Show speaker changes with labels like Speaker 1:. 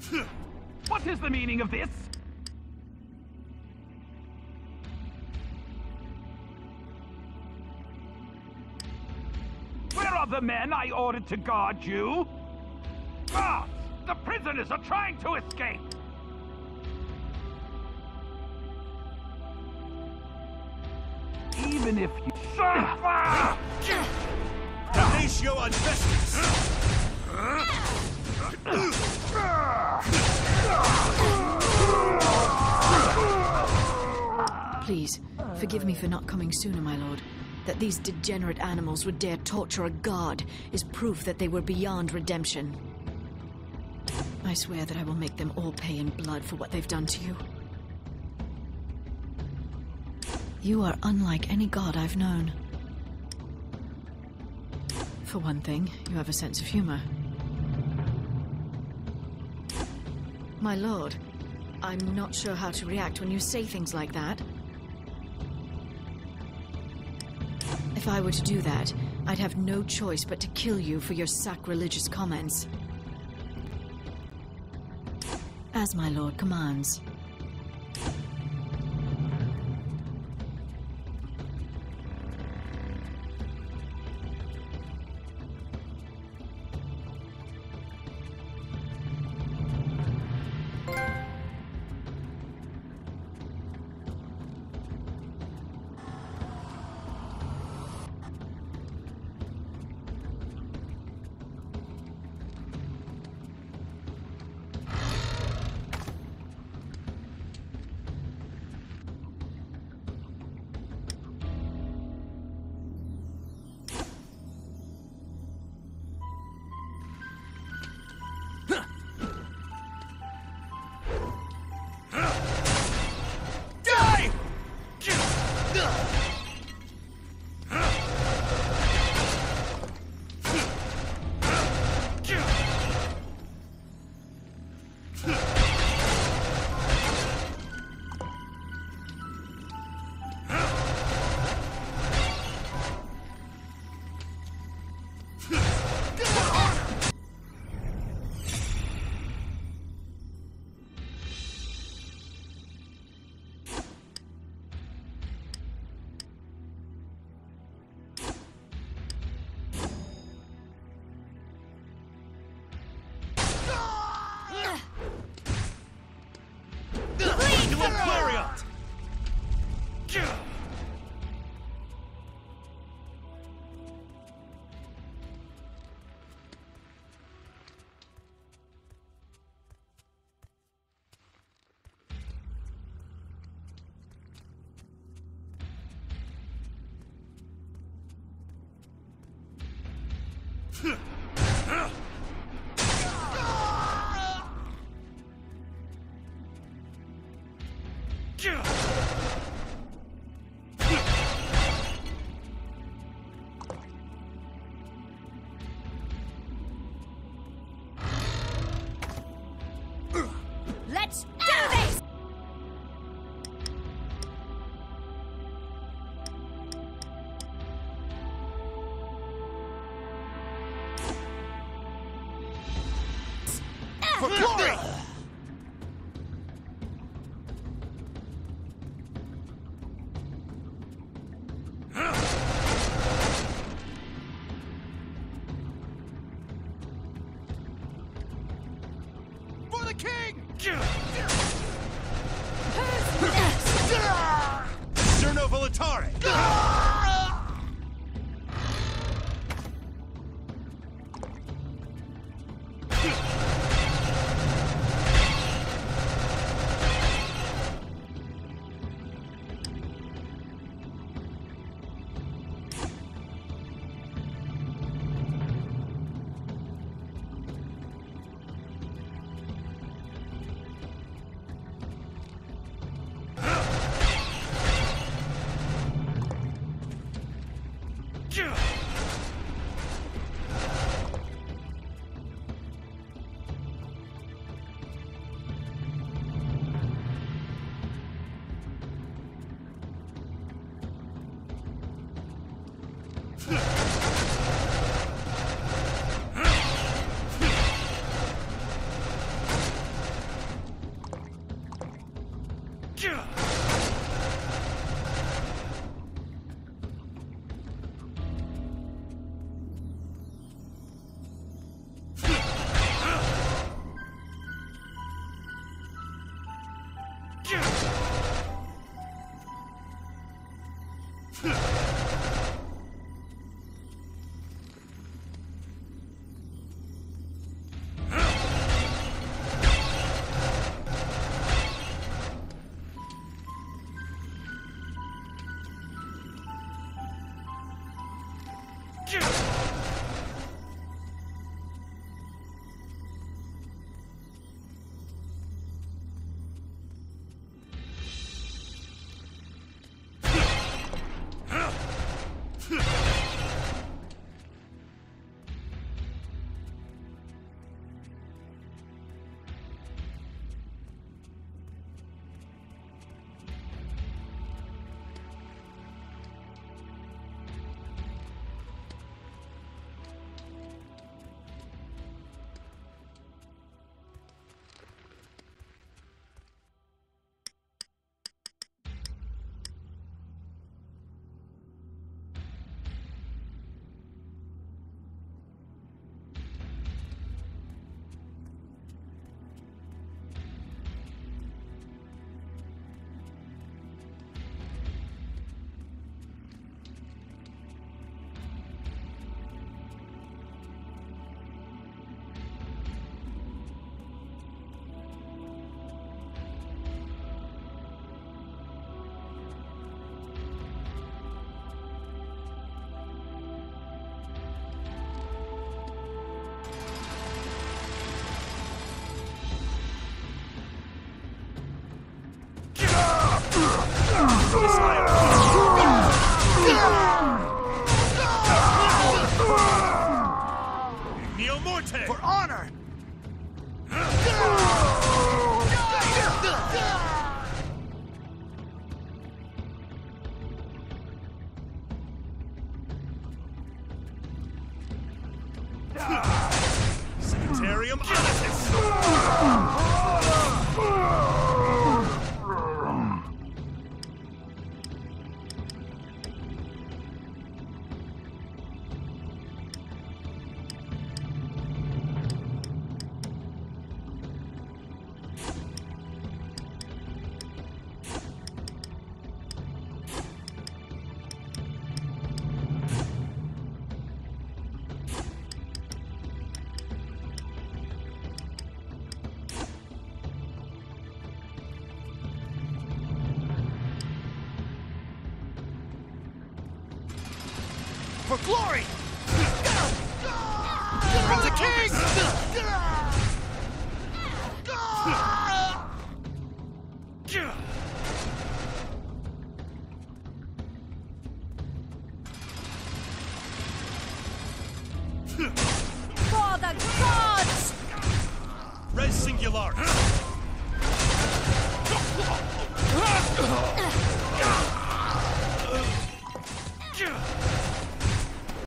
Speaker 1: What is the meaning of this? Where are the men I ordered to guard you? Guards! The prisoners are trying to escape! Even if you...
Speaker 2: Damnatio ad vestis!
Speaker 3: Please, forgive me for not coming sooner, my lord. That these degenerate animals would dare torture a god is proof that they were beyond redemption. I swear that I will make them all pay in blood for what they've done to you. You are unlike any god I've known. For one thing, you have a sense of humor. My lord, I'm not sure how to react when you say things like that. If I were to do that, I'd have no choice but to kill you for your sacrilegious comments. As my lord commands.
Speaker 4: Let's do this!
Speaker 2: For glory! For the king! Cerno Volitare! this iron. Neo Morte!
Speaker 4: For honor!
Speaker 2: Sanitarium Anatus!
Speaker 4: For glory! For the king!
Speaker 5: For the gods!
Speaker 2: Res Singularis!